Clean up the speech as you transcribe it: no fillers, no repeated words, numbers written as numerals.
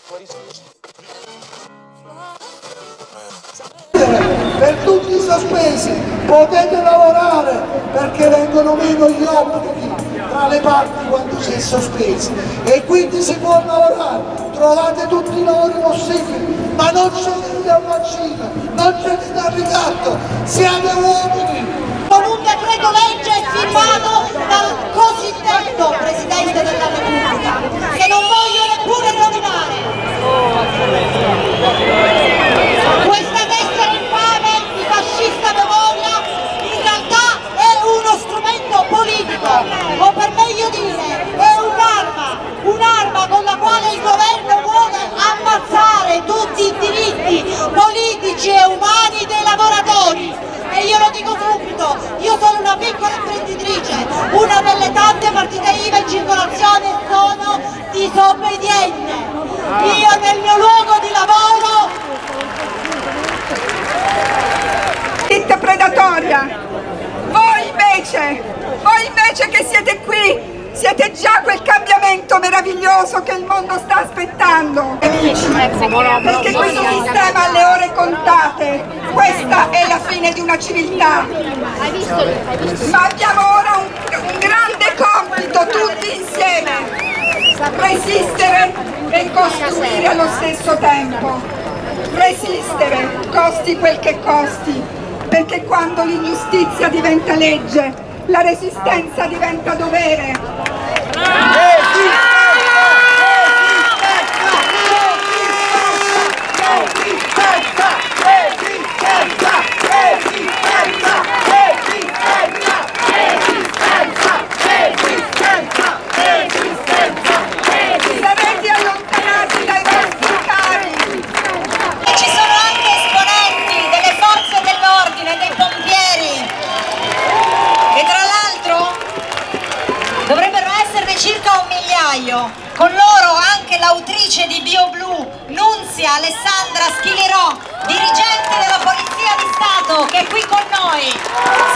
Per tutti i sospesi potete lavorare perché vengono meno gli obblighi tra le parti quando si è sospesi e quindi si può lavorare, trovate tutti i lavori possibili, ma non cedete al vaccino, non cedete al ricatto, siate uomini! Con un decreto legge firmato dal cosiddetto Presidente della Repubblica, che non voglio neppure nominare. Questa tessera infame di fascista memoria in realtà è uno strumento politico, o per meglio dire è un'arma con la quale il governo vuole ammazzare tutti i diritti politici e umani dei lavoratori. E io lo dico subito, io sono una piccola imprenditrice, una delle tante partite IVA in circolazione, sono disobbediente. Io nel mio luogo di lavoro... Ditta predatoria, voi invece che siete qui, siete già quel cambiamento meraviglioso che il mondo sta aspettando. Perché questo sistema ha le ore contate, questa è la fine di una civiltà. Ma abbiamo ora un grande compito tutti insieme, resistere e costruire allo stesso tempo. Resistere, costi quel che costi, perché quando l'ingiustizia diventa legge, la resistenza diventa dovere. Sarete allontanati dai vostri cari. Ci sono anche esponenti delle forze dell'ordine, dei pompieri, e tra l'altro dovrebbero esserne circa 1 migliaio, con loro anche l'autrice di BioBlu, Nunzia Alessandra Schilirò, dirigente della Polizia di Stato, che è qui con noi.